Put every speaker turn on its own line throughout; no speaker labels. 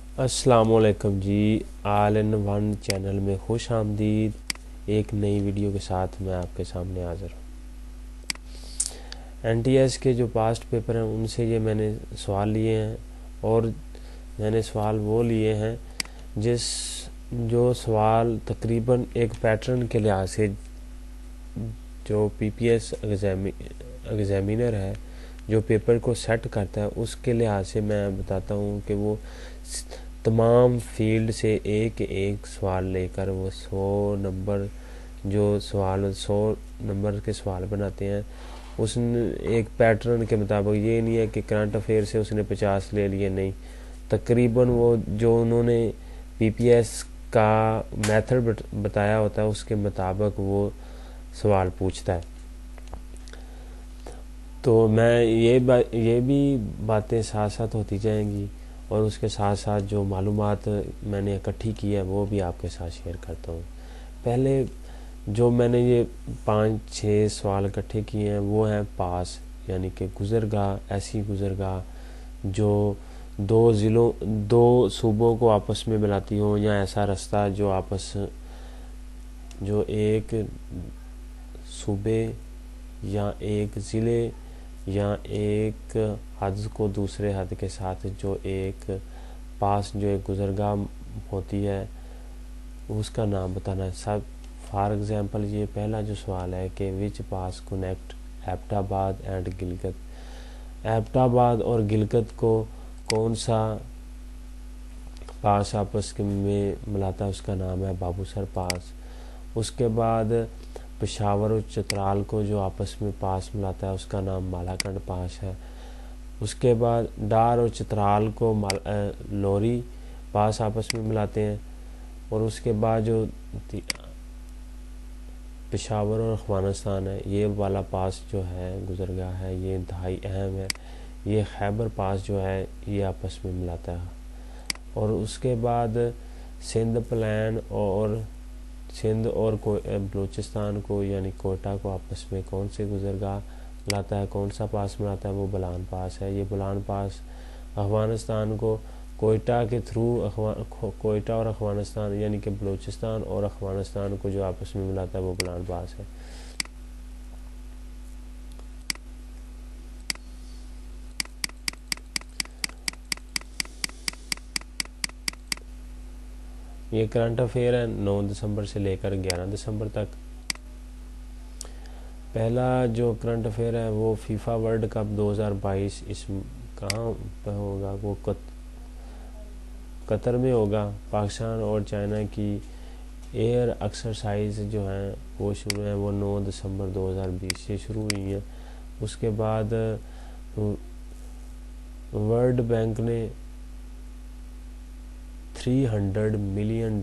अस्सलामुअलैकुम जी। All in one channel में खुश आमदीद। एक नई वीडियो के साथ मैं आपके सामने हाज़िर हूँ। एनटीएस के जो पास्ट पेपर हैं उनसे ये मैंने सवाल लिए हैं, और मैंने सवाल वो लिए हैं जो सवाल तकरीबन एक पैटर्न के लिहाज से जो पीपीएस एग्जामिनर है जो पेपर को सेट करता है उसके लिहाज से मैं बताता हूँ कि वो तमाम फील्ड से एक एक सवाल लेकर वो 100 नंबर के सवाल बनाते हैं। उसने एक पैटर्न के मुताबिक, ये नहीं है कि करंट अफेयर से उसने 50 ले लिए, नहीं, तकरीबन वो जो उन्होंने पीपीएस का मेथड बताया होता है उसके मुताबिक वो सवाल पूछता है। तो मैं ये भी बातें साथ साथ होती जाएंगी, और उसके साथ साथ जो मालूमात मैंने इकट्ठी की है वो भी आपके साथ शेयर करता हूँ। पहले जो मैंने ये 5-6 सवाल इकट्ठे किए हैं वो हैं पास, यानी कि गुज़रगाह, ऐसी गुज़रगाह जो दो सूबों को आपस में मिलाती हो, या ऐसा रास्ता जो एक सूबे या एक ज़िले या एक हद को दूसरे हद के साथ जो एक गुज़रगाह होती है उसका नाम बताना है सब। फॉर एग्ज़ाम्पल, ये पहला जो सवाल है कि which pass connect Abbottabad and Gilgit. Abbottabad और गिलगित को कौन सा पास आपस में मिलाता है, उसका नाम है बाबूसर पास। उसके बाद पेशावर और चित्राल को जो आपस में पास मिलाता है उसका नाम मालाकंड पास है। उसके बाद डार और चित्राल को लोरी पास आपस में मिलाते हैं। और उसके बाद जो पेशावर और अफगानिस्तान है, ये वाला पास जो है गुज़रगाह है, ये इंतहाई अहम है। ये खैबर पास जो है ये आपस में मिलाता है। और उसके बाद सिंध और बलूचिस्तान को यानी कोयटा को आपस में कौन से गुज़रगाह मिलाता है, कौन सा पास मिलाता है, वो बलान पास है। ये बलान पास अफ़गानिस्तान को कोयटा के थ्रू कोयटा और अफ़गानिस्तान यानी कि बलूचिस्तान और अफ़गानिस्तान को जो आपस में मिलाता है वो बलान पास है। ये करंट अफेयर है 9 दिसंबर से लेकर 11 दिसंबर तक। पहला जो करंट अफेयर है वो फीफा वर्ल्ड कप 2022 इस कहाँ पर होगा, वो कतर में होगा। पाकिस्तान और चाइना की एयर एक्सरसाइज जो हैं वो शुरू हैं, वो 9 दिसंबर 2020 से शुरू हुई हैं। उसके बाद वर्ल्ड बैंक ने $300 मिलियन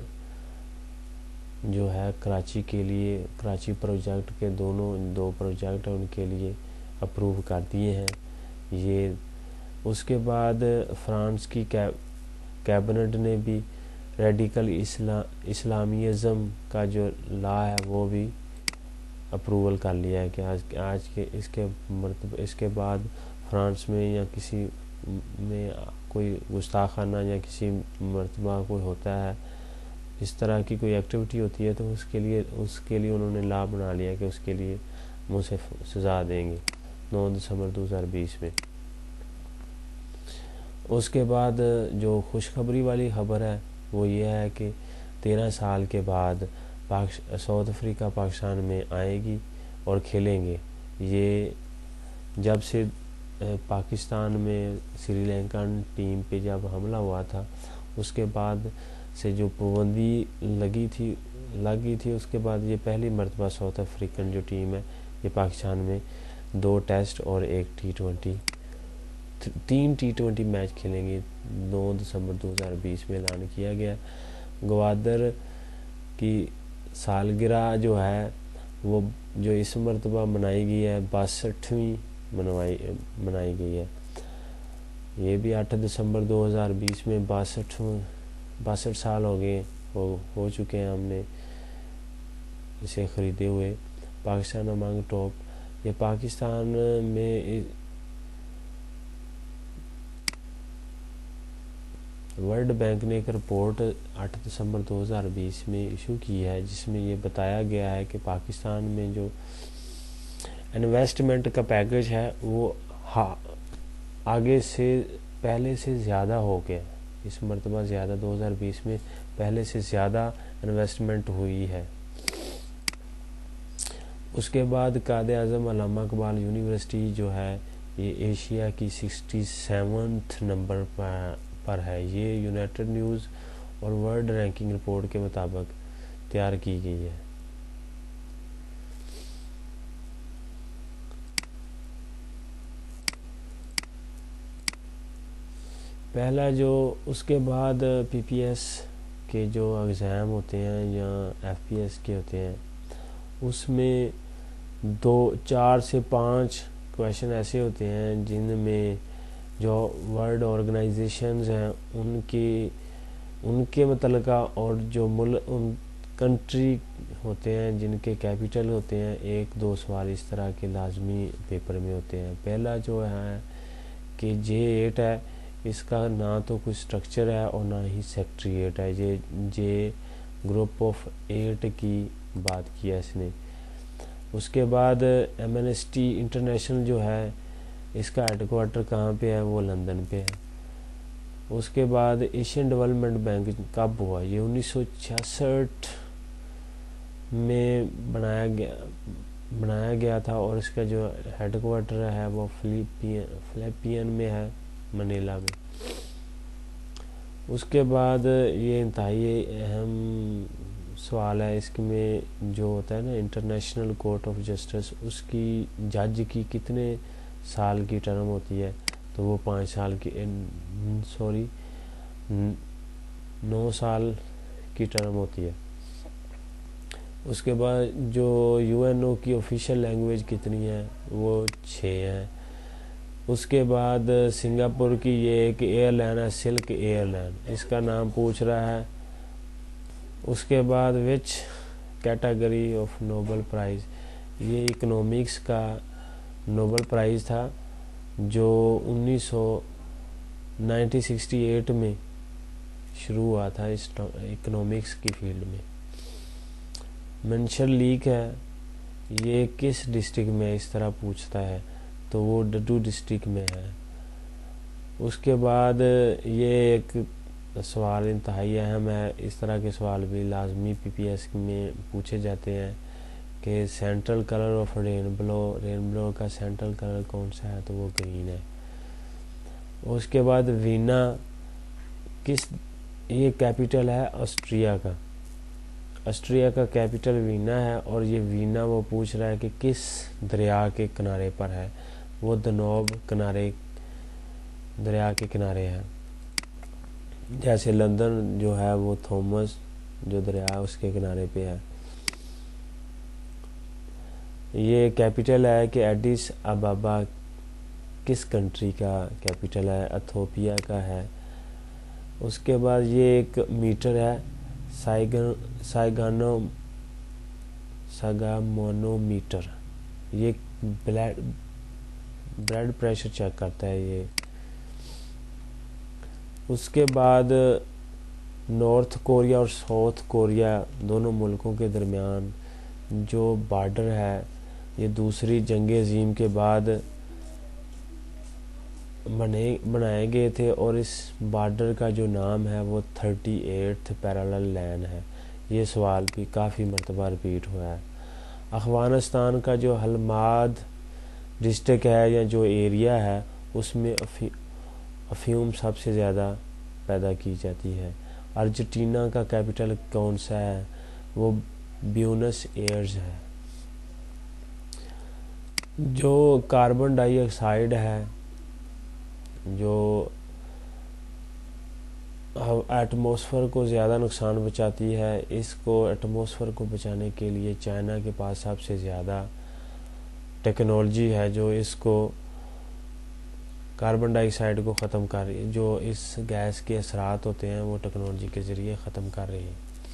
जो है कराची प्रोजेक्ट के दो प्रोजेक्ट हैं उनके लिए अप्रूव कर दिए हैं। ये उसके बाद फ्रांस की कैबिनेट ने भी रेडिकल इस्लामिज़म का जो लॉ है वो भी अप्रूवल कर लिया है कि आज के इसके बाद फ्रांस में या किसी में कोई गुस्ताखाना या किसी मरतबा कोई होता है, इस तरह की कोई एक्टिविटी होती है, तो उसके लिए उन्होंने लॉ बना लिया कि उसके लिए मुझसे सज़ा देंगे 9 दिसंबर 2020 में। उसके बाद जो खुशखबरी वाली खबर है वो ये है कि 13 साल के बाद साउथ अफ्रीका पाकिस्तान में आएगी और खेलेंगे। ये जब से पाकिस्तान में श्रीलंकन टीम पे जब हमला हुआ था उसके बाद से जो पाबंदी लगी थी उसके बाद ये पहली मरतबा साउथ अफ्रीकन जो टीम है ये पाकिस्तान में 2 टेस्ट और 3 T20 मैच खेलेंगे। 9 दिसंबर 2020 में ऐलान किया गया। गवादर की सालगिरह जो है वो जो इस मरतबा मनाई गई है 62वीं मनाई गई है। ये भी 8 दिसंबर 2020 में 62 साल हो चुके हैं हमने इसे ख़रीदे हुए। पाकिस्तान अमंग टॉप, ये पाकिस्तान में वर्ल्ड बैंक ने एक रिपोर्ट 8 दिसंबर 2020 में इशू की है, जिसमें ये बताया गया है कि पाकिस्तान में जो इन्वेस्टमेंट का पैकेज है वो आगे से पहले से ज़्यादा हो गया, इस मरतबा ज़्यादा 2020 में पहले से ज़्यादा इन्वेस्टमेंट हुई है। उसके बाद कायदे आज़म अल्लामा इकबाल यूनिवर्सिटी जो है ये एशिया की 67th नंबर पर है। ये यूनाइटेड न्यूज़ और वर्ल्ड रैंकिंग रिपोर्ट के मुताबिक तैयार की गई है। पहला जो उसके बाद पीपीएस के जो एग्ज़ाम होते हैं या एफपीएस के होते हैं, उसमें 4 से 5 क्वेश्चन ऐसे होते हैं जिनमें जो वर्ल्ड ऑर्गेनाइजेशंस हैं उनके मुतल्लिका और जो उन कंट्री होते हैं जिनके कैपिटल होते हैं, 1-2 सवाल इस तरह के लाजमी पेपर में होते हैं। पहला जो है कि J8 है, इसका ना तो कोई स्ट्रक्चर है और ना ही सेक्रेटरीट है। जे ग्रुप ऑफ 8 की बात की है इसने। उसके बाद एमनेस्टी इंटरनेशनल जो है इसका हेडक्वार्टर कहाँ पे है, वो लंदन पे है। उसके बाद एशियन डेवलपमेंट बैंक कब हुआ, ये 1966 में बनाया गया था और इसका जो हेडक्वार्टर है वो फिलिपियन में है, मनीला में। उसके बाद ये इंतहाई अहम सवाल है, इसमें जो होता है ना इंटरनेशनल कोर्ट ऑफ जस्टिस, उसकी जज की कितने साल की टर्म होती है, तो वो 5 साल की 9 साल की टर्म होती है। उसके बाद जो यूएनओ की ऑफिशियल लैंग्वेज कितनी है, वो 6 है। उसके बाद सिंगापुर की ये एक एयरलाइन है, सिल्क एयरलाइन, इसका नाम पूछ रहा है। उसके बाद which category of Nobel prize, ये इकोनॉमिक्स का नोबेल प्राइज़ था जो 1968 में शुरू हुआ था इस इकोनॉमिक्स की फील्ड में। मेंशन लीक है, ये किस डिस्ट्रिक्ट में इस तरह पूछता है, तो वो डड्डू डिस्ट्रिक्ट में है। उसके बाद ये एक सवाल इंतहाई अहम है, इस तरह के सवाल भी लाजमी पीपीएस में पूछे जाते हैं कि सेंट्रल कलर ऑफ रेनबो का सेंट्रल कलर कौन सा है, तो वो ग्रीन है। उसके बाद वीना ये कैपिटल है ऑस्ट्रिया का कैपिटल वीना है, और ये वीना वो पूछ रहा है कि किस दरिया के किनारे पर है, वो दनोब दरिया के किनारे है। जैसे लंदन जो है वो थॉमस जो दरिया है उसके किनारे पे है। ये कैपिटल है कि एडिस अबाबा किस कंट्री का कैपिटल है, इथियोपिया का है। उसके बाद ये एक मीटर है, साइगामोनोमीटर, ये ब्लड प्रेशर चेक करता है ये। उसके बाद नॉर्थ कोरिया और साउथ कोरिया दोनों मुल्कों के दरमियान जो बॉर्डर है, ये दूसरी जंग अज़ीम के बाद बनाए गए थे, और इस बॉर्डर का जो नाम है वो 38th पैरेलल लाइन है। ये सवाल भी काफ़ी मरतबा रिपीट हुआ है। अफ़गानिस्तान का जो हलमाद डिस्ट्रिक्ट है या जो एरिया है, उसमें अफीम सबसे ज़्यादा पैदा की जाती है। अर्जेंटीना का कैपिटल कौन सा है, वो ब्यूनस एयर्स है। जो कार्बन डाइऑक्साइड है जो एटमॉस्फेयर को ज़्यादा नुकसान पहुंचाती है, इसको एटमॉस्फेयर को बचाने के लिए चाइना के पास सबसे ज़्यादा टेक्नोलॉजी है जो इसको कार्बन डाइऑक्साइड को ख़त्म कर रही है। जो इस गैस के असरात होते हैं वो टेक्नोलॉजी के ज़रिए ख़त्म कर रही है।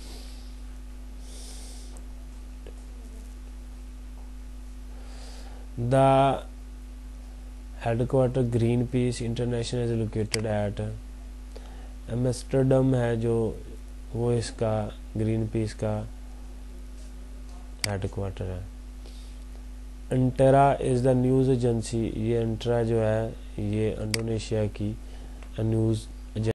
The headquarter Greenpeace international is located at Amsterdam है जो, वो इसका ग्रीन पीस का हेडक्वार्टर है। Antara is the news agency, ये अंटेरा जो है ये इंडोनेशिया की न्यूज़